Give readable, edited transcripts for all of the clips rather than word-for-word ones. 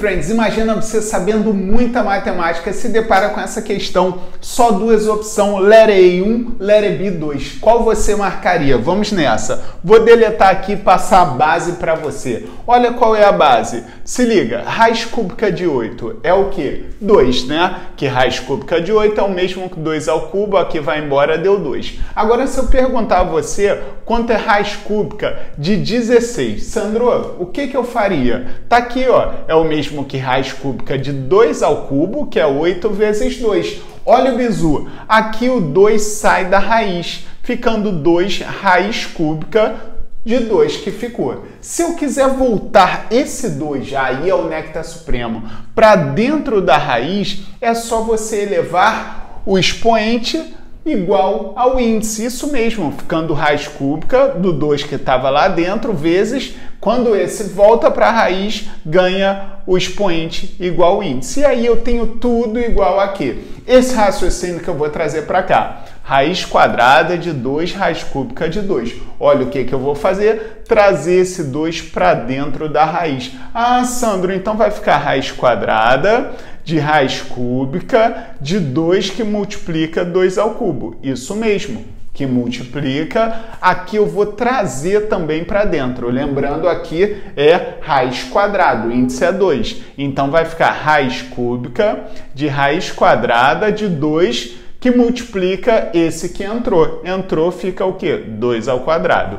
friends, imagina você sabendo muita matemática, se depara com essa questão, só duas opções, letra E1, letra B2. Qual você marcaria? Vamos nessa. Vou deletar aqui e passar a base para você. Olha qual é a base. Se liga, raiz cúbica de 8 é o quê? 2, né? Que raiz cúbica de 8 é o mesmo que 2 ao cubo, aqui vai embora, deu 2. Agora, se eu perguntar a você quanto é raiz cúbica de 16, Sandro, o que eu faria? Tá aqui, ó, é o mesmo que raiz cúbica de 2 ao cubo, que é 8 vezes 2. Olha o bizu, aqui o 2 sai da raiz, ficando 2 raiz cúbica de 2 que ficou. Se eu quiser voltar esse 2, aí é o néctar supremo, para dentro da raiz, é só você elevar o expoente igual ao índice, isso mesmo, ficando raiz cúbica do 2 que estava lá dentro, vezes, quando esse volta para a raiz, ganha o expoente igual ao índice. E aí eu tenho tudo igual aqui. Esse raciocínio que eu vou trazer para cá. Raiz quadrada de 2, raiz cúbica de 2. Olha o que eu vou fazer? Trazer esse 2 para dentro da raiz. Ah, Sandro, então vai ficar raiz quadrada de raiz cúbica de 2 que multiplica 2 ao cubo. Isso mesmo, que multiplica. Aqui eu vou trazer também para dentro. Lembrando, aqui é raiz quadrada, o índice é 2. Então vai ficar raiz cúbica de raiz quadrada de 2 que multiplica esse que entrou. Entrou, fica o quê? 2 ao quadrado.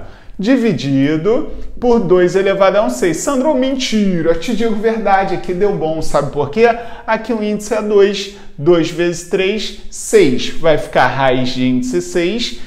Dividido por 2 elevado a 6. Sandro, mentira, te digo verdade, aqui deu bom, sabe por quê? Aqui o índice é 2, 2 vezes 3, 6. Vai ficar raiz de índice 6,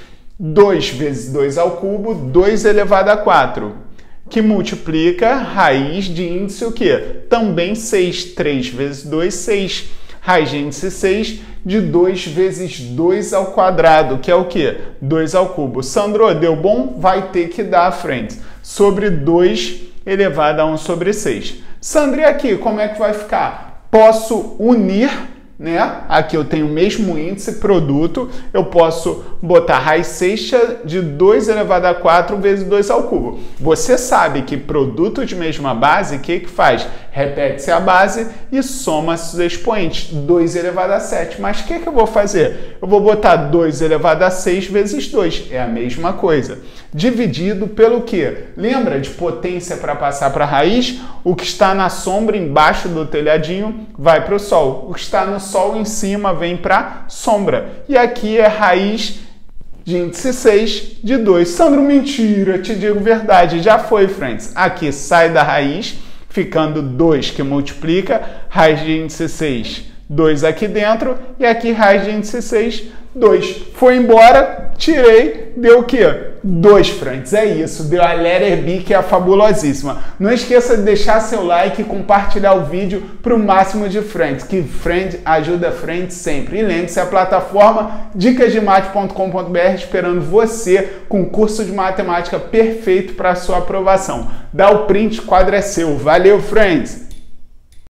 2 vezes 2 ao cubo, 2 elevado a 4, que multiplica raiz de índice o quê? Também 6, 3 vezes 2, 6. Raiz de índice 6 de 2 vezes 2 ao quadrado, que é o quê? 2 ao cubo. Sandro, deu bom? Vai ter que dar, friends. Sobre 2 elevado a 1 sobre 6. Sandro, e aqui, como é que vai ficar? Posso unir, né? Aqui eu tenho o mesmo índice, produto, eu posso botar raiz sexta de 2 elevado a 4 vezes 2 ao cubo. Você sabe que produto de mesma base, o que faz? Repete-se a base e soma-se os expoentes, 2 elevado a 7. Mas o que eu vou fazer? Eu vou botar 2 elevado a 6 vezes 2, é a mesma coisa. Dividido pelo quê? Lembra de potência para passar para a raiz? O que está na sombra embaixo do telhadinho vai para o sol. O que está no sol em cima vem para a sombra. E aqui é raiz de índice 6 de 2. Sandro, mentira, te digo verdade. Já foi, friends. Aqui sai da raiz, ficando 2 que multiplica, raiz de índice 6, 2 aqui dentro, e aqui raiz de índice 6, 2. Foi embora, tirei, deu o quê? 2, friends. É isso, deu a letra B, que é a fabulosíssima. Não esqueça de deixar seu like e compartilhar o vídeo para o máximo de friends, que friend ajuda friend sempre. E lembre-se, a plataforma dicasdemate.com.br esperando você com o curso de matemática perfeito para a sua aprovação. Dá o print, quadro é seu. Valeu, friends!